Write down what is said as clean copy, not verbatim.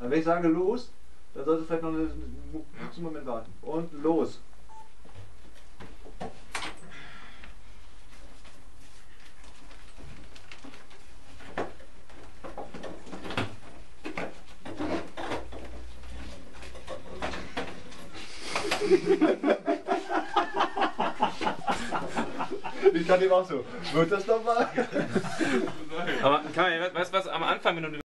Wenn ich sage los, dann sollte vielleicht noch einen kurzen Moment warten. Und los. Ich kann dem auch so. Wird das nochmal? Aber Kai, weißt du was, am Anfang, wenn du